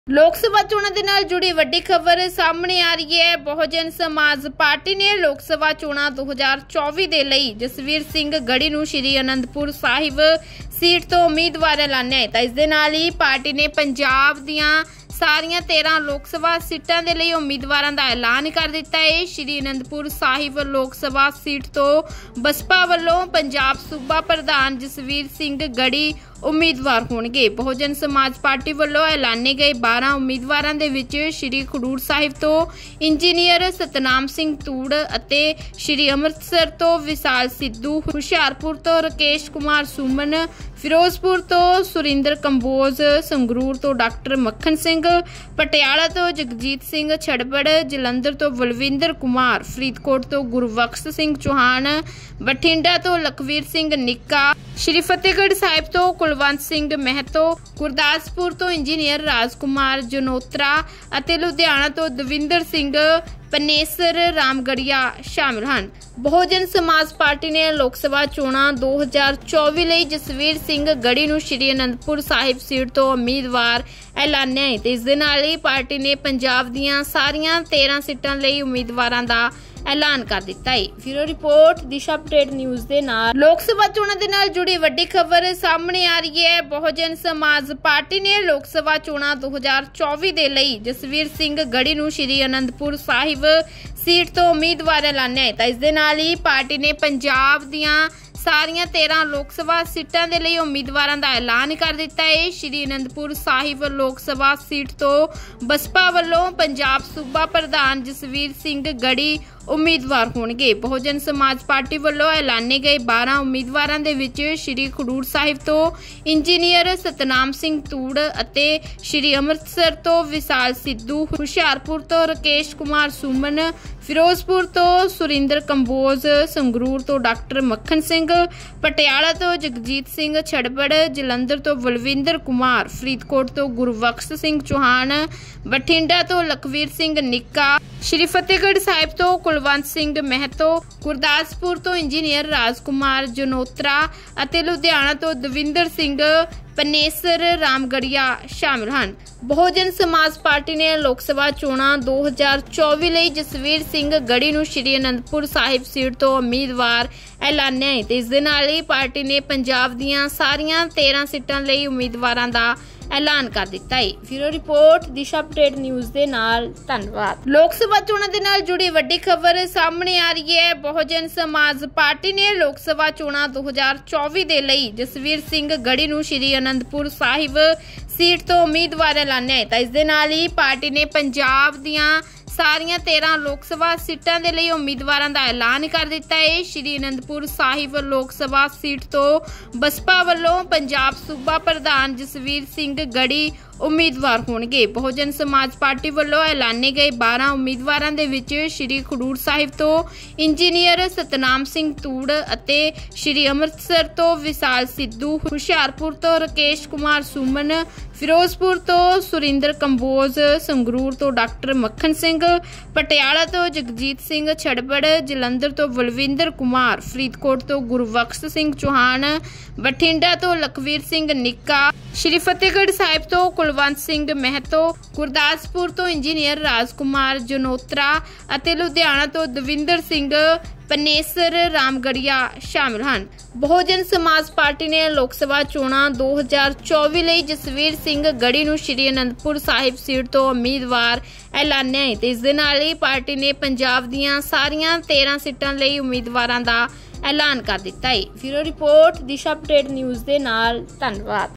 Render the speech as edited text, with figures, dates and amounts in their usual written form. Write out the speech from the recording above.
लोक सभा चोणां दे नाल जुड़ी वड्डी खबर सामने आ रही है। बहुजन समाज पार्टी ने लोक सभा चोणां 2024 दे लई जसवीर सिंह गढ़ी नूं श्री आनंदपुर साहिब सीट तो उम्मीदवार ऐलानिया है। तां इस दे नाल ही पार्टी ने पंजाब दीआं सारियां 13 लोक सभा सीटां दे लई उम्मीदवारां दा ऐलान कर दिता है। श्री आनंदपुर साहिब लोक सभा सीट तो बसपा वल्लों पंजाब सूबा प्रधान जसवीर सिंह गढ़ी उम्मीदवार होणगे। बहुजन समाज पार्टी वल्लों ऐलाने गए 12 उम्मीदवारां दे विच श्री खडूर साहिब तो इंजीनियर सतनाम सिंह तूड़ अते श्री अमृतसर तो विशाल सिद्धू, हुशियारपुर तो राकेश कुमार सुमन, फिरोजपुर तो सुरिंदर कंबोज, संगरूर तो डॉक्टर मक्खन सिंह, पटियाला तो जगजीत सिंह छड़बड़, जलंधर तो बलविंदर कुमार, फरीदकोट तो गुरबख्श सिंह चौहान, बठिंडा तो लखवीर सिंह निक्का, श्री फतेहगढ़ साहिब तो कुलवंत सिंह महतो, गुरदासपुर तो इंजीनियर राजकुमार जनोत्रा अते लुधियाना तो दविंदर सिंह पनेसर रामगढ़िया शामिल हैं। बहुजन समाज पार्टी ने लोक सभा चोणां 2024 लई जसवीर सिंह गढ़ी नूं श्री आनंदपुर साहिब सीट तो उम्मीदवार ऐलानिया है। इस दे नाल ही पार्टी ने पंजाब दीआं सारियां 13 सीटां लई उम्मीदवारां दा ऐलान कर दिता है। Bureau report Disha update news दे नाल लोक सभा चोणां दे नाल जुड़ी वड्डी खबर सामने आ रही है। बहुजन समाज पार्टी ने लोक सभा चोणां 2024 दे लई जसवीर सिंह गढ़ी नूं श्री आनंदपुर साहिब सीट तो उम्मीदवार ऐलानिया है। तां इस दे नाल ही पार्टी ने पंजाब दीआं सारियां 13 लोक सभा सीटां दे लई उम्मीदवारां दा ऐलान कर दिता है। श्री आनंदपुर साहिब लोक सभा सीट तो बसपा वल्लों पंजाब सूबा प्रधान जसवीर सिंह गढ़ी उम्मीदवार होणगे। बहुजन समाज पार्टी वल्लों ऐलाने गए 12 उम्मीदवारां दे विच श्री खडूर साहिब तो इंजीनियर सतनाम सिंह तूड़ अते श्री अमृतसर तो विशाल सिद्धू, हुशियारपुर तो राकेश कुमार सुमन, फिरोजपुर तो सुरिंदर कंबोज, संगरूर तो डॉक्टर मक्खन सिंह, पटियाला तो जगजीत सिंह छड़बड़, जलंधर तो बलविंदर कुमार, फरीदकोट तो गुरबख्श सिंह चौहान, बठिंडा तो लखवीर सिंह निक्का, श्री फतेहगढ़ साहिब तो कुलवंत सिंह महतो, गुरदासपुर तो इंजीनियर राजकुमार जनोत्रा अते लुधियाना तो दविंदर सिंह पनेसर रामगढ़िया शामिल हैं। बहुजन समाज पार्टी ने लोक सभा चोणां 2024 लई जसवीर सिंह गढ़ी नूं श्री आनंदपुर साहिब सीट तो उम्मीदवार ऐलानिया है। इस दे नाल ही पार्टी ने पंजाब दीआं सारियां 13 सीटां लई उम्मीदवारां दा ऐलान कर दिता है। Bureau report Disha update news दे नाल धन्यवाद। लोक सभा चोणां दे नाल जुड़ी वड्डी खबर सामने आ रही है। बहुजन समाज पार्टी ने लोक सभा चोणां 2024 दे लई जसवीर सिंह गढ़ी नूं श्री आनंदपुर साहिब सीट तो उम्मीदवार ऐलानिया है। तां इस दे नाल ही पार्टी ने पंजाब दीआं सारियां 13 लोक सभा सीटां दे लई उम्मीदवारां दा ऐलान कर दिता है। श्री आनंदपुर साहिब लोक सभा सीट तो बसपा वल्लों पंजाब सूबा प्रधान जसवीर सिंह गढ़ी उम्मीदवार होणगे। बहुजन समाज पार्टी वल्लों ऐलाने गए 12 उम्मीदवारां दे विच श्री खडूर साहिब तो इंजीनियर सतनाम सिंह तूड़ अते श्री अमृतसर तो विशाल सिद्धू, हुशियारपुर तो राकेश कुमार सुमन, फिरोजपुर तो सुरिंदर कंबोज, संगरूर तो डॉक्टर मक्खन सिंह, पटियाला तो जगजीत सिंह छड़बड़, जलंधर तो बलविंदर कुमार, फरीदकोट तो गुरबख्श सिंह चौहान, बठिंडा तो लखवीर सिंह निक्का, श्री फतेहगढ़ साहिब तो कुलवंत सिंह महतो, गुरदासपुर तो इंजीनियर राजकुमार जनोत्रा अते लुधियाना तो दविंदर सिंह पनेसर रामगढ़िया शामिल हैं। बहुजन समाज पार्टी ने लोक सभा चोणां 2024 लई जसवीर सिंह गढ़ी नूं श्री आनंदपुर साहिब सीट तो उम्मीदवार ऐलानिया है। इस दे नाल ही पार्टी ने पंजाब दीआं सारियां 13 सीटां लई उम्मीदवारां दा ऐलान कर दिता है। Bureau report Disha update news दे नाल धन्यवाद।